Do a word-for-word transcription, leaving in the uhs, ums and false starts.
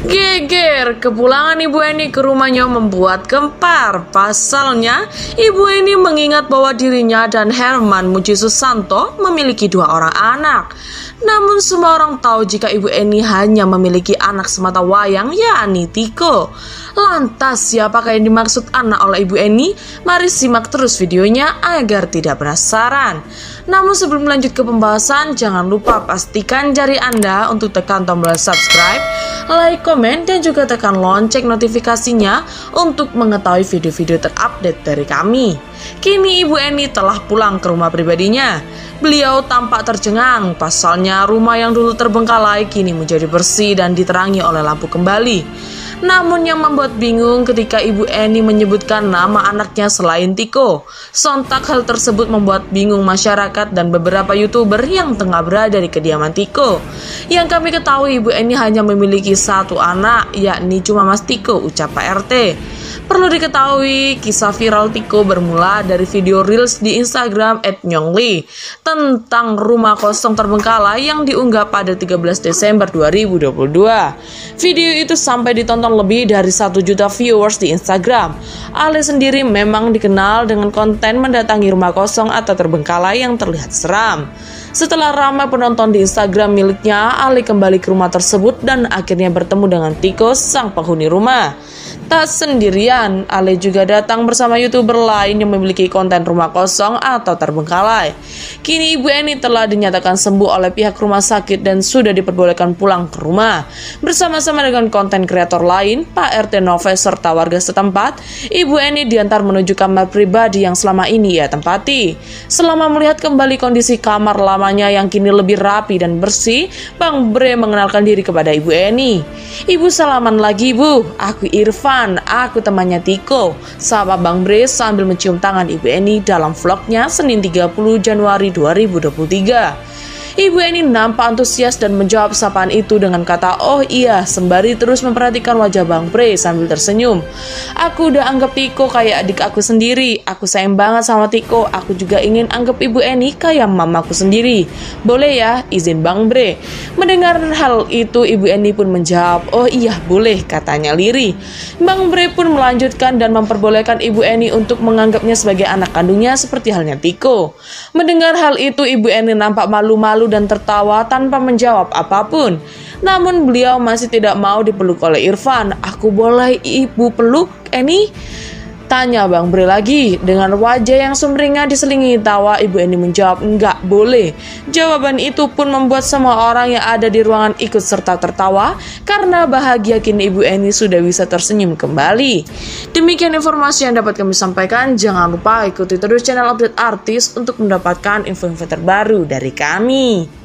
Geger, kepulangan Ibu Eni ke rumahnya membuat gempar. Pasalnya, Ibu Eni mengingat bahwa dirinya dan Herman Muji Susanto memiliki dua orang anak. Namun semua orang tahu jika Ibu Eni hanya memiliki anak semata wayang, yakni Tiko. Lantas siapakah yang dimaksud anak oleh Ibu Eni? Mari simak terus videonya agar tidak penasaran. Namun sebelum lanjut ke pembahasan, jangan lupa pastikan jari Anda untuk tekan tombol subscribe, like, komen, dan juga tekan lonceng notifikasinya untuk mengetahui video-video terupdate dari kami. Kini Ibu Eni telah pulang ke rumah pribadinya. Beliau tampak tercengang, pasalnya rumah yang dulu terbengkalai kini menjadi bersih dan diterangi oleh lampu kembali. Namun yang membuat bingung ketika Ibu Eni menyebutkan nama anaknya selain Tiko. Sontak hal tersebut membuat bingung masyarakat dan beberapa YouTuber yang tengah berada di kediaman Tiko. Yang kami ketahui Ibu Eni hanya memiliki satu anak, yakni cuma Mas Tiko, ucap Pak R T. Perlu diketahui, kisah viral Tiko bermula dari video reels di Instagram et nyongli tentang rumah kosong terbengkalai yang diunggah pada tiga belas Desember dua ribu dua puluh dua. Video itu sampai ditonton lebih dari satu juta viewers di Instagram. Ale sendiri memang dikenal dengan konten mendatangi rumah kosong atau terbengkalai yang terlihat seram. Setelah ramai penonton di Instagram miliknya, Ale kembali ke rumah tersebut dan akhirnya bertemu dengan Tiko, sang penghuni rumah. Tak sendirian, Ale juga datang bersama YouTuber lain yang memiliki konten rumah kosong atau terbengkalai. Kini Ibu Eni telah dinyatakan sembuh oleh pihak rumah sakit dan sudah diperbolehkan pulang ke rumah. Bersama-sama dengan konten kreator lain, Pak R T Nove serta warga setempat, Ibu Eni diantar menuju kamar pribadi yang selama ini ia tempati. Selama melihat kembali kondisi kamar lamanya yang kini lebih rapi dan bersih, Bang Bre mengenalkan diri kepada Ibu Eni. "Ibu, salaman lagi, Bu. Aku Irfan, aku temannya Tiko," sapa Bang Bre sambil mencium tangan Ibu Eni dalam vlognya Senin tiga puluh Januari dua ribu dua puluh tiga. Ibu Eni nampak antusias dan menjawab sapaan itu dengan kata "oh iya" sembari terus memperhatikan wajah Bang Bre sambil tersenyum. "Aku udah anggap Tiko kayak adik aku sendiri. Aku sayang banget sama Tiko. Aku juga ingin anggap Ibu Eni kayak mamaku sendiri. Boleh ya? Izin Bang Bre." Mendengar hal itu, Ibu Eni pun menjawab "oh iya boleh," katanya lirih. Bang Bre pun melanjutkan dan memperbolehkan Ibu Eni untuk menganggapnya sebagai anak kandungnya seperti halnya Tiko. Mendengar hal itu, Ibu Eni nampak malu-malu dan tertawa tanpa menjawab apapun. Namun beliau masih tidak mau dipeluk oleh Irfan. "Aku boleh Ibu peluk, Eni?" tanya Bang Bre lagi. Dengan wajah yang sumringah diselingi tawa, Ibu Eni menjawab "enggak boleh." Jawaban itu pun membuat semua orang yang ada di ruangan ikut serta tertawa karena bahagia kini Ibu Eni sudah bisa tersenyum kembali. Demikian informasi yang dapat kami sampaikan. Jangan lupa ikuti terus channel update artis untuk mendapatkan info-info terbaru dari kami.